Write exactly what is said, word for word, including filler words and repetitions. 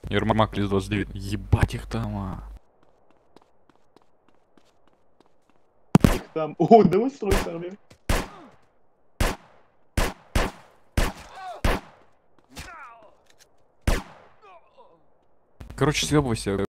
Ермак лист двадцать девять. Ебать их там, а. Их там... О, давай строй там, блин. Короче, съебывайся.